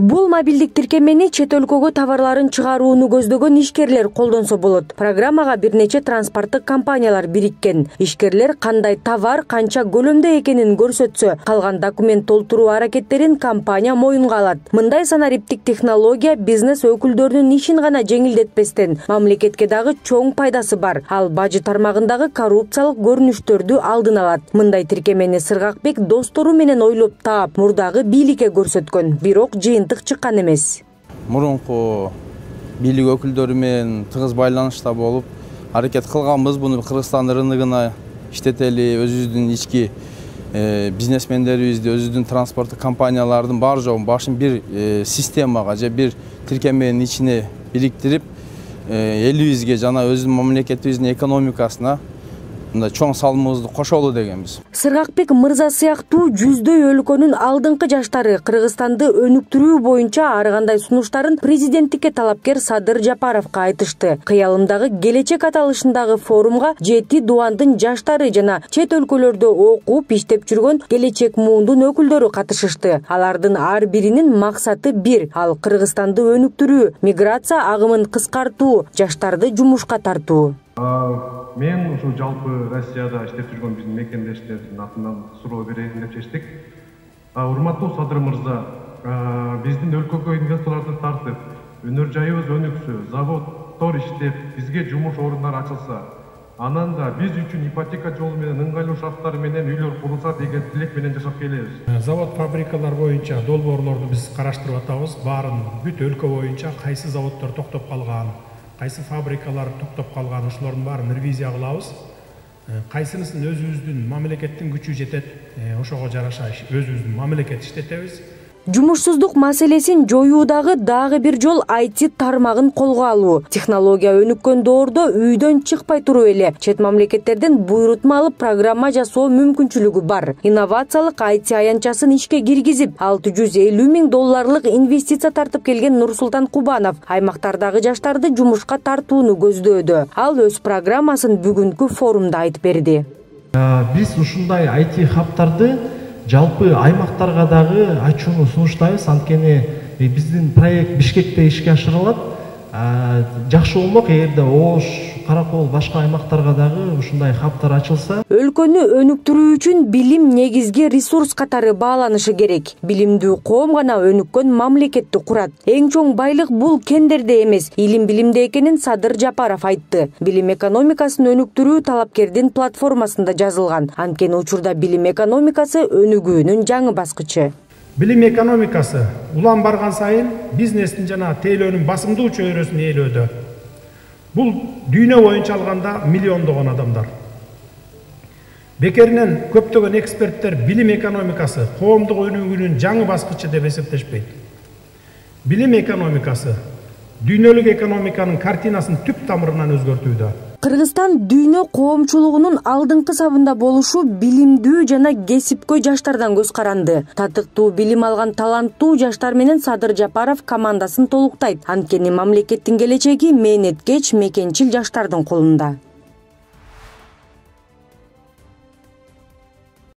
Бул мобилдик тиркемени чет өлкөгө товарларын чыгарууну көздөгөн ишкерлер колдонсо болот. Программага бир нече транспорттук компаниялар бириккен. Ишкерлер кандай товар, канча көлөмдө экенин көрсөтсө, калган документ толтуруу аракеттерин компания моюнга алат. Мындай санариптик технология бизнес өкүлдөрүнүн ишин гана жеңилдетпестен, мамлекетке дагы чоң пайдасы бар. Ал бажы тармагындагы коррупциялык көрүнүштөрдү алдын алат. Мындай тиркемени Сыргакбек достору менен ойлоп таап, мурдагы бийликке көрсөткөн, бирок жыйынтык чыккан эмес. Мурунку бийлик өкүлдөрү менен тыгыз байланышта болуп, аракет кылганбыз буну Кыргызстан рыногуна иштетели, өзүбүздүн ички бизнесмендерибизди, өзүбүздүн транспорттук компаниялардын бар жогун башын бир системага же бир тиркеменин ичине бириктирип, элибизге жана өзүбүздүн мамлекетибиздин экономикасына чоң салымыбызды кошолу дегенбиз. Сыргакбек мырза сыяктуу жүздөй өлкөнүн алдыңкы жаштары Кыргызстанды өнүктүрүү боюнча ар кандай сунуштарын президенттикке талапкер Садыр Жапаровго айтышты. Кыялымдагы Келечек аталышындагы форумга 7 дубандын жаштары жана чет өлкөлөрдө окуп иштеп жүргөн Келечек муундун өкүлдөрү катышышты. Алардын ар биринин максаты бир, ал Кыргызстанды өнүктүрүү, миграция агымын кыскартуу, жаштарды жумушка тартуу. Мен ушу жалпы Россияда иштеп жүргөн биздин мекендештердин атынан суроо берейин деп чечтик. Урматтуу Садыр мырза, биздин өлкөгө инвесторлорду тартып, өнөр жайыбыз өнүксө, заводдор иштеп, бизге жумуш орундары ачылса, анан да биз үчүн ипотека жолу менен ыңгайлуу шарттар менен үйлөр курулса деген тилек менен жашап келебиз. Завод фабрикалар боюнча долбоорлорду биз караштырып атабыз. Баарын бүт өлкө боюнча кайсы заводдор токтоп калган, кайсы фабрикалар токтоп калган, ошолордун баарын ревизия кылабыз. Кайсынысын өзүбүздүн мамлекеттин күчү жетет, ошого жараша өзүбүздүн мамлекет иштетебиз. Жумушсуздук маселесин жоюудагы дагы бир жол IT тармагын колго алуу. Технология өнүккөн доордо үйдөн чыкпай туруп эле чет мамлекеттерден буйрутма алып программа жасоо мүмкүнчүлүгү бар. Инновациялык IT аянтчасын ишке киргизип, $650 000 инвестиция тартып келген Нурсултан Кубанов аймактардагы жаштарды жумушка тартууну көздөөдө. Ал өз программасын бүгүнкү форумда айтып берди. Биз ушундай IT хабтарды жалпы аймактарга дагы ачууну сунуштайбыз. Анткени биздин проект Бишкекте ишке ашырылат. Жакшы болмок эгерде Ош, Каракол, башка аймактарга дагы ушундай хабтар ачылса. Өлкөнү өнүктүрүү үчүн билим негизги ресурс катары бааланышы керек. Билимдүү коом гана өнүккөн мамлекетти курат. Эң чоң байлык бул кендерде эмес, илим-билимде экенин Садыр Жапаров айтты. Билим экономикасын өнүктүрүү талапкердин платформасында жазылган. Анткени учурда билим экономикасы өнүгүүнүн жаңы баскычы. Билим экономикасы улам барган сайын бизнестин жана тейлөөнүн басымдуу чөйрөсүн ээлөөдө. Бул дүйнө боюнча алганда миллиондогон адамдар. Бекеринен көптөгөн эксперттер билим экономикасы коомдук өнүгүүнүн жаңы баскычы деп эсептешпейт. Билим экономикасы дүйнөлүк экономиканын картинасын түп тамырынан өзгөртүүдө. Кыргызстан дүйнө коомчулугунун алдыңкы сабында болушу билимдүү жана кесипкөй жаштардан көз каранды. Татыктуу билим алган таланттуу жаштар менен Садыр Жапаров командасын толуктайт. Анткени мамлекеттин келечеги мээнеткеч, мекенчил жаштардын колунда.